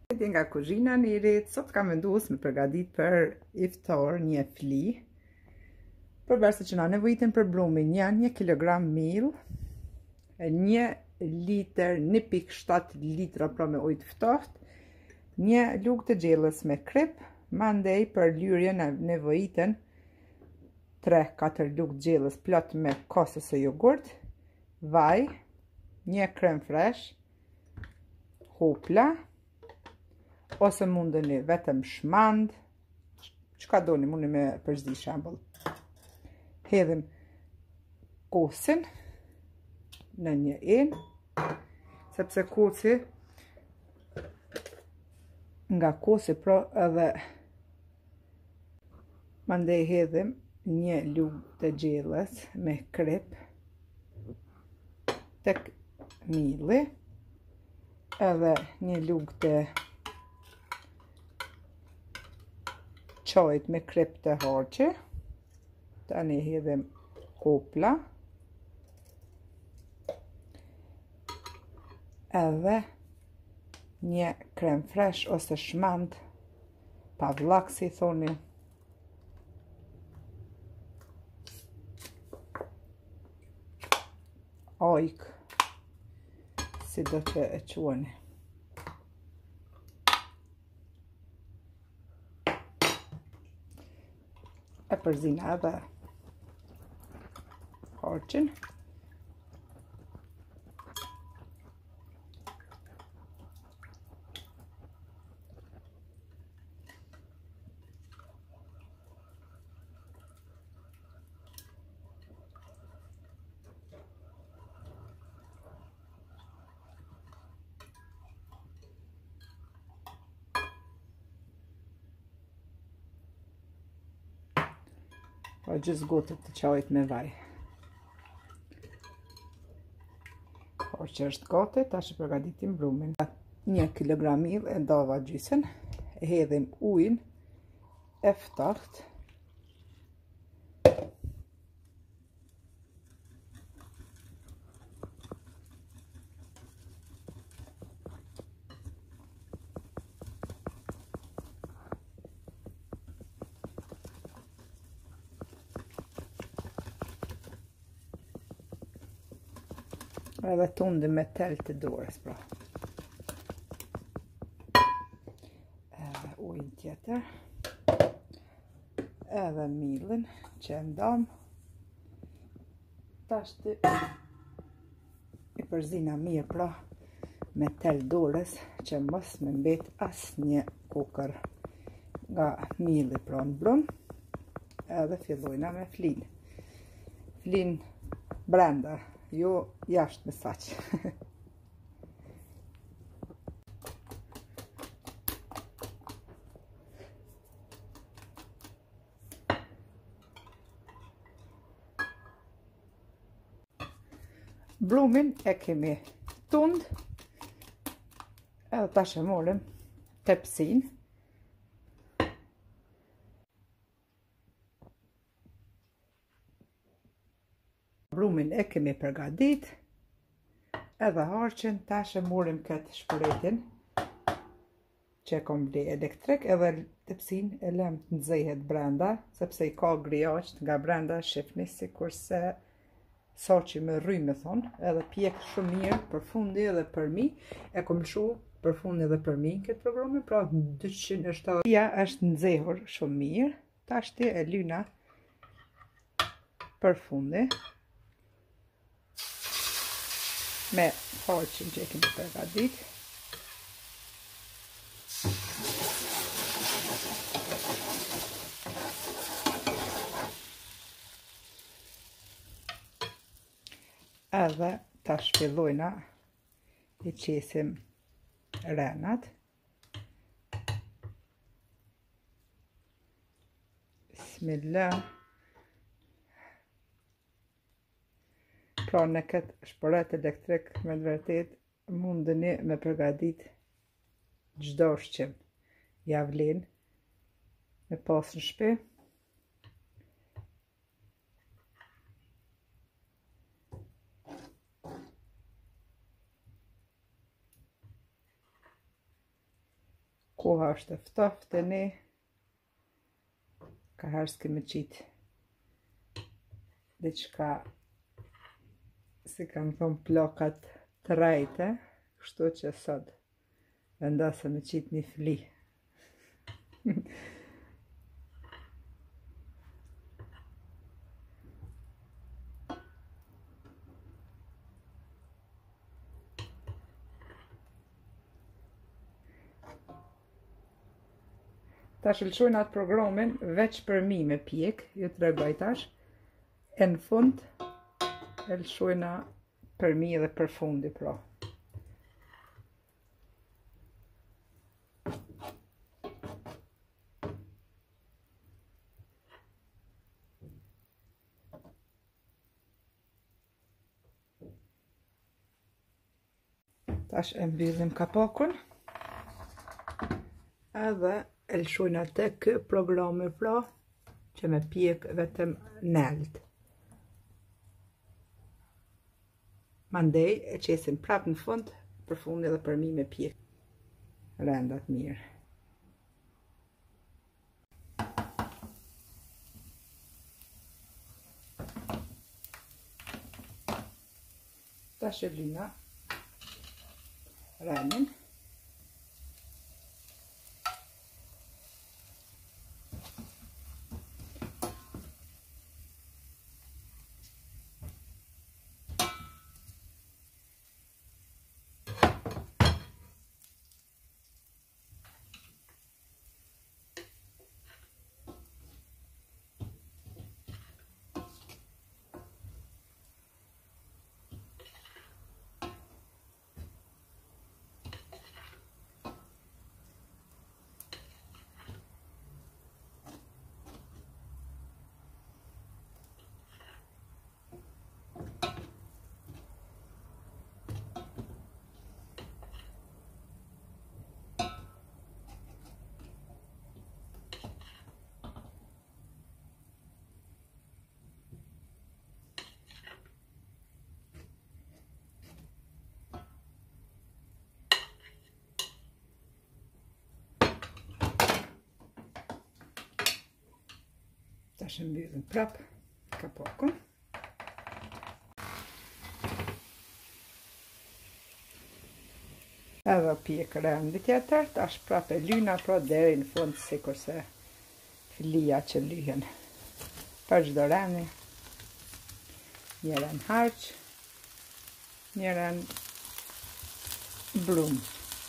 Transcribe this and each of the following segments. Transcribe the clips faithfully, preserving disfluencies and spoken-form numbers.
Nga kuzhina njerit, sot kam vendus me përgadit për iftar një fli. Përbërse që na nevojiten për brumin janë një kilogram miell, një litër, një pikë shtatë litra pra me ujë të ftoht, një lugë të gjellës me krip, mandej për lyerja na nevojiten tre katër lugë gjellës plot me kos ose jogurt, vaj, një krem Fraiche, Hopla, ose mundeni vetëm shmand, çka doni, mundi me përzdi shembull. Hedhim kosin në një en, sepse kosi nga kosi pra edhe mandej hedhim një lugë të gjellës me krip tek mielli, edhe një lugë të çait me krip të harçe. Tani hedhim Hopla, edhe një krem Fraiche ose shmand, pavllak si thoni, ojk, si do të e quani. E përzina edhe harçin. Pa gjys gote të çait me vaj. Që është gote, tash e përgatitim brumin. Një kilogram miell e ndava gjysën, e hedhim ujin e ftoht. Edhe tundim me tel të dorës, pra. Edhe ujin tjetër. Edhe miellin që e ndam. Tashti i përzina mirë, pra, me tel dorës që mos me mbet asnjë kokër nga mielli, pra, në brum. Edhe fillojna me flin. Flin brenda, jo jashtë me saq. Brumin e kemi tund, edhe tash e morim tepsin. Brumin e kemi përgadit, edhe harçin, tash e morim këtë shporetin që e kom ble elektrik, edhe tepsin e lëm të nxehet brenda, sepse i ka griaqt nga brenda, shifni si kurse soqi me rry me thonë, edhe pjek shumë mirë për fundi edhe për mi, e kom lshu për fundi edhe për mi këtë programin, pra dyqind e shtatëdhjetë. Ja është nxehur shumë mirë, tashti e lyna për fundi me harçin që e kemi përgadit. Edhe tash fillojna i qesim renat. Bismillah. Pra në këtë shporet elektrik me të vërtet mundeni me përgadit çdo ushqim. Ja vlen me pas në shtëpi. Koha është e ftoht e ne. Ka herë s'kemi qitë diçka, si kanë thonë plokat Fraiche, kështu që sot vendosëm me qitë një fli. Ta shëllqojnë atë programin veç për mi me pjek, ju të regoj tash, e në fund e lëshojna për mi edhe për fundi pra. Tash e mbyllim kapakun edhe e lëshojnë atë kë programi pra që me pjek vetëm nelt. Mandej e qesim prap në fund për fundi edhe për mi me pjek rendat mirë. Tash e lyna renin. Tash e mbyllim prap kapakun. Edhe pjek rendi tjetër, tash prap e lyna pra deri në fund sikurse flia që lyhen. Për çdo rendi, një ren harq, një ren brum.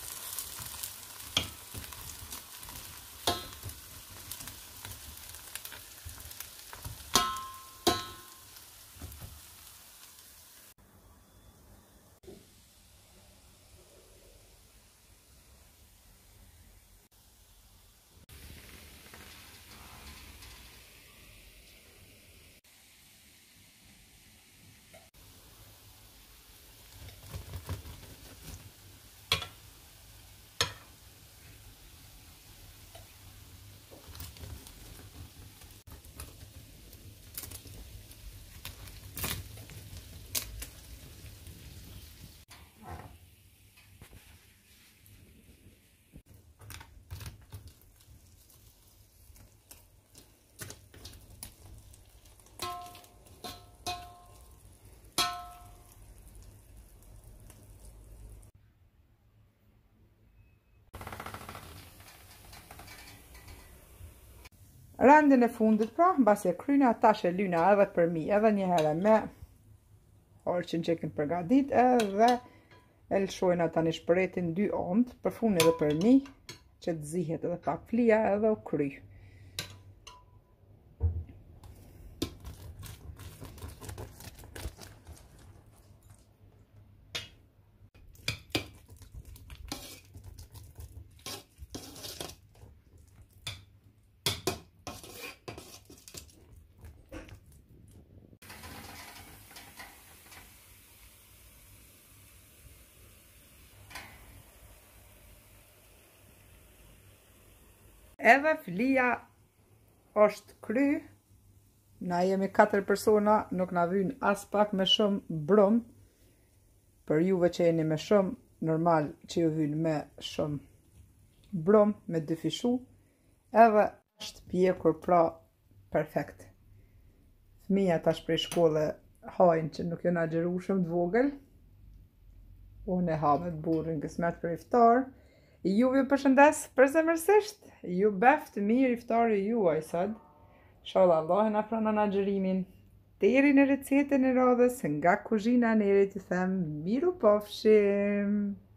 Rendin e fundit pra, mbasi e kryna, tash e lyna edhe për mi, edhe një herë me orçin që kemi përgatit, edhe e lëshojna tani shporetin dy ont, për fundi edhe për mi, që të zihet edhe pak flia edhe u kry. Edhe flia është kry, na jemi katër persona, nuk na vyn as pak me shumë brum, për juve që jeni me shumë, normal që ju vyn me shumë brum me dy fishu, edhe është pjekur pra perfekt. Fëmija tash prej shkolle hajnë që nuk jona gjeru shumë të vogël. Unë e ha me të burrin kësmet për iftar. Ju ju përshëndes përzemërsisht. Ju beft mirë iftari juaj sot. Inshallah Allah na pranon agjërimin. Deri në recetën e radhës nga kuzhina neri të them miru pofshim.